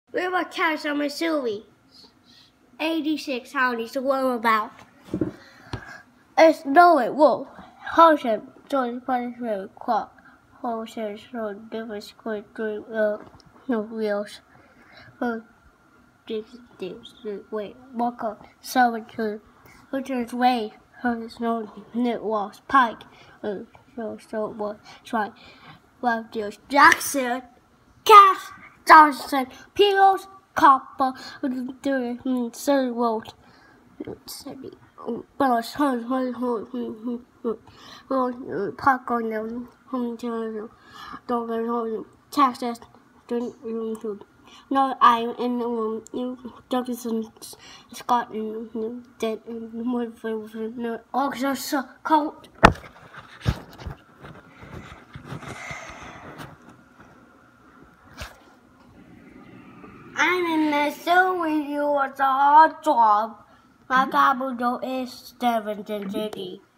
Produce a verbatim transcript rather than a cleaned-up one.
We were Castle, Missouri. eighty-six counties to learn about. It's Norway Wolf. Hosted George Punishment Clock. Hosted so different squid dream of no wheels. Who did this wait, walk up, servitude, which is way, her snow knit walls, pike, uh, so so was trying. Love deals Jackson, Cass, Johnson, Peels, Copper, doing third world. City, but home, home, home, home, park on them, home to dog and home, Texas, no, I'm in the room, you, Jefferson, Scotland, dead, and more for no, also so cold. I'm in Missouri, you was a hard job. My capital is Stevenson City.